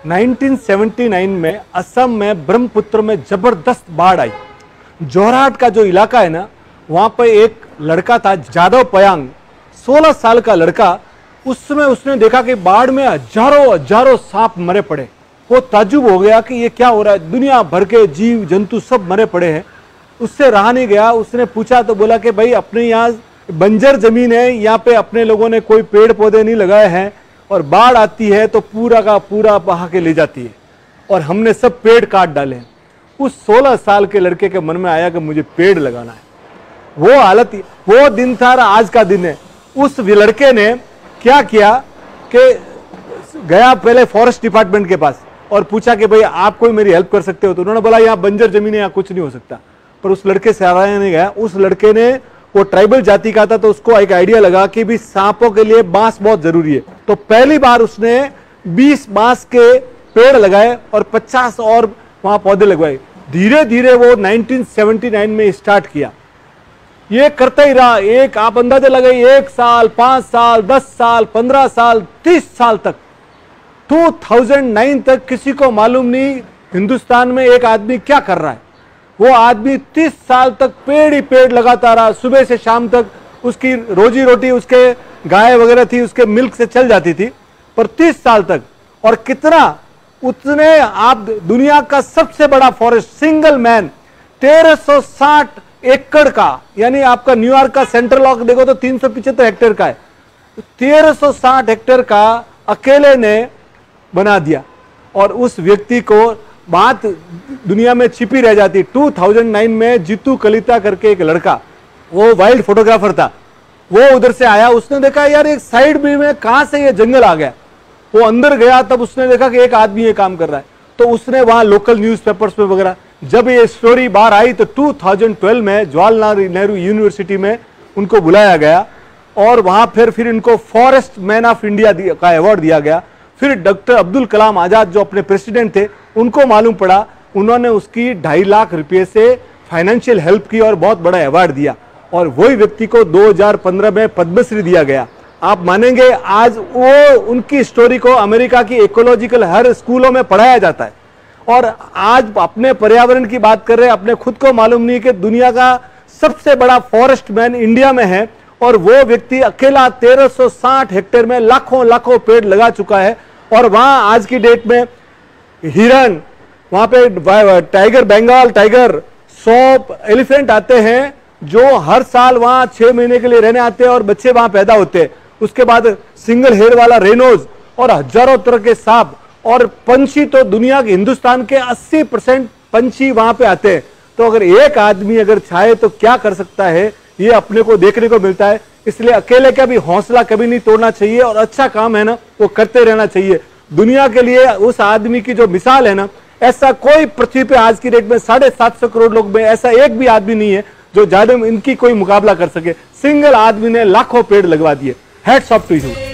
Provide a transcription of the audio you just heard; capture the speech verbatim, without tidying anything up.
उन्नीस सौ उन्यासी में असम में ब्रह्मपुत्र में जबरदस्त बाढ़ आई। जोरहाट का जो इलाका है ना, वहां पर एक लड़का था जादव पयांग, सोलह साल का लड़का। उस समय उसने देखा कि बाढ़ में हजारों हजारों सांप मरे पड़े। वो ताज्जुब हो गया कि ये क्या हो रहा है, दुनिया भर के जीव जंतु सब मरे पड़े हैं। उससे रहा नहीं गया, उसने पूछा तो बोला कि भाई अपने यहाँ बंजर जमीन है, यहाँ पे अपने लोगों ने कोई पेड़ पौधे नहीं लगाए हैं और बाढ़ आती है तो पूरा का पूरा बहा के ले जाती है और हमने सब पेड़ काट डाले हैं। उस सोलह साल के लड़के के मन में आया कि मुझे पेड़ लगाना है। वो हालत, वो दिन था, आज का दिन है। उस लड़के ने क्या किया कि गया पहले फॉरेस्ट डिपार्टमेंट के पास और पूछा कि भाई आप कोई मेरी हेल्प कर सकते हो। तो उन्होंने बोला यहाँ बंजर जमीन है, यहाँ कुछ नहीं हो सकता। पर उस लड़के से आया नहीं गया। उस लड़के ने, वो ट्राइबल जाति का था, तो उसको एक आइडिया लगा कि भी सांपों के लिए बांस बहुत जरूरी है। तो पहली बार उसने बीस बांस के पेड़ लगाए और पचास और वहां पौधे लगवाए। धीरे धीरे वो उन्नीस सौ उन्यासी में स्टार्ट किया। ये करता ही रहा। एक आप अंदाजा लगाइए, एक साल, पांच साल, दस साल, पंद्रह साल, तीस साल तक, दो हज़ार नौ तक किसी को मालूम नहीं हिंदुस्तान में एक आदमी क्या कर रहा है। वो आदमी तीस साल तक पेड़ ही पेड़ लगाता रहा। सुबह से शाम तक उसकी रोजी रोटी, उसके गाय वगैरह थी, उसके मिल्क से चल जाती थी, पर तीस साल तक। और कितना, उतने आप दुनिया का सबसे बड़ा फॉरेस्ट, सिंगल मैन, तेरह सौ साठ एकड़ का, यानी आपका न्यूयॉर्क का सेंट्रल लॉक देखो तो तीन सौ पिछहत्तर हेक्टेयर का है, तेरह सौ साठ हेक्टेयर का अकेले ने बना दिया। और उस व्यक्ति को बात दुनिया में छिपी रह जाती। दो हज़ार नौ में जीतू कलिता करके एक लड़का, वो वाइल्ड फोटोग्राफर था, वो उधर से आया। उसने देखा यार एक साइड भी में कहां से ये जंगल आ गया। वो अंदर गया, तब उसने देखा कि एक आदमी ये काम कर रहा है। तो उसने वहां लोकल न्यूज़पेपर्स में वगैरह, जब ये स्टोरी बाहर आई तो दो हज़ार बारह में जवाहरलाल नेहरू यूनिवर्सिटी में उनको बुलाया गया और वहां फिर फिर इनको फॉरेस्ट मैन ऑफ इंडिया का अवार्ड दिया गया। फिर डॉक्टर अब्दुल कलाम आजाद जो अपने प्रेसिडेंट थे, उनको मालूम पड़ा, उन्होंने उसकी ढाई लाख रुपए से फाइनेंशियल हेल्प की और बहुत बड़ा अवार्ड दिया। और वही व्यक्ति को दो हज़ार पंद्रह में पद्मश्री दिया गया। आप मानेंगे, आज वो उनकी स्टोरी को अमेरिका की इकोलॉजिकल हर स्कूलों में पढ़ाया जाता है। और आज अपने पर्यावरण की बात कर रहे हैं, अपने खुद को मालूम नहीं कि दुनिया का सबसे बड़ा फॉरेस्ट मैन इंडिया में है और वो व्यक्ति अकेला तेरह सौ साठ हेक्टेयर में लाखों लाखों पेड़ लगा चुका है। और वहां आज की डेट में हिरन, वहां पे टाइगर, बंगाल टाइगर, सौंप, एलिफेंट आते हैं जो हर साल वहां छह महीने के लिए रहने आते हैं और बच्चे वहां पैदा होते हैं। उसके बाद सिंगल हेयर वाला रेनोज और हजारों तरह के सांप और पंछी। तो दुनिया के, हिंदुस्तान के अस्सी परसेंट पंछी वहां पे आते हैं। तो अगर एक आदमी अगर चाहे तो क्या कर सकता है, ये अपने को देखने को मिलता है। इसलिए अकेले का भी हौसला कभी नहीं तोड़ना चाहिए और अच्छा काम है ना वो करते रहना चाहिए। दुनिया के लिए उस आदमी की जो मिसाल है ना, ऐसा कोई पृथ्वी पे आज की डेट में साढ़े सात सौ करोड़ लोग में ऐसा एक भी आदमी नहीं है जो ज्यादा इनकी कोई मुकाबला कर सके। सिंगल आदमी ने लाखों पेड़ लगवा दिए। Hats off to you.